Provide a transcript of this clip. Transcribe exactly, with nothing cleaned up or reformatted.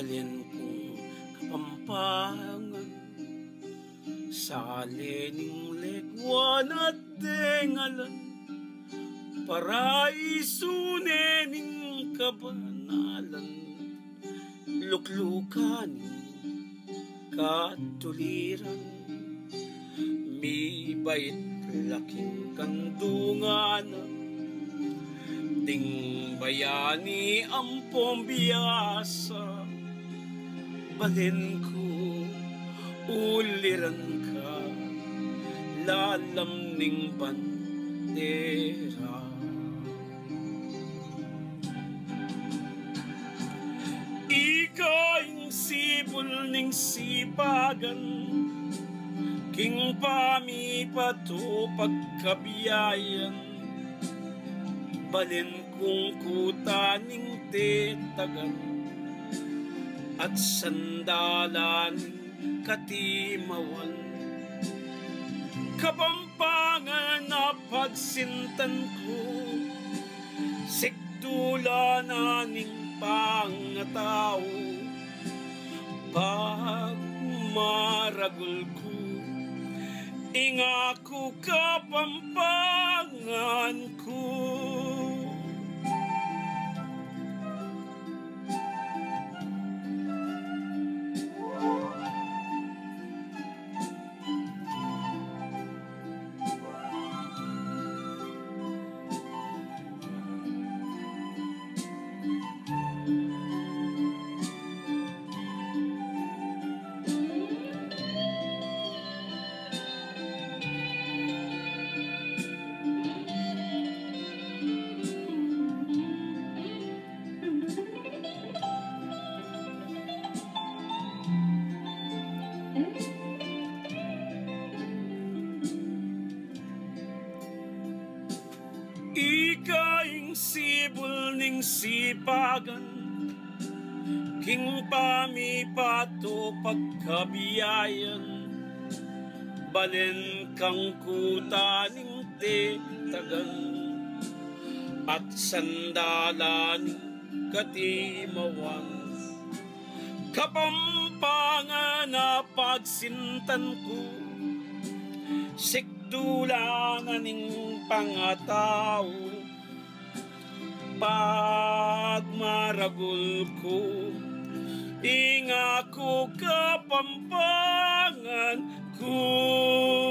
balin kong kapampangan sa lening lekwan at dengalan paraiso nening kabanalan luklukanin katuliran mi bait laking kandungan ding bayani ang pombiyasa balin ko uliran ka lalam ning bandera ikaw sibol ning sipagan king pami pato pagkabiyayan balin kung kutaning tetagan at sandalan katimawan kapampangan na pagsintan ko siktula na ning pangatao pag maragul ko ingako kapampangan ko ikaing sibol ning sipagan king pami pato pagkabiyayan balin kang kutaning tetagan at sandalan katimawan kapampangan na pagsintan ko sikdula na ning pangatao pag maragul ko ingako kapampangan ko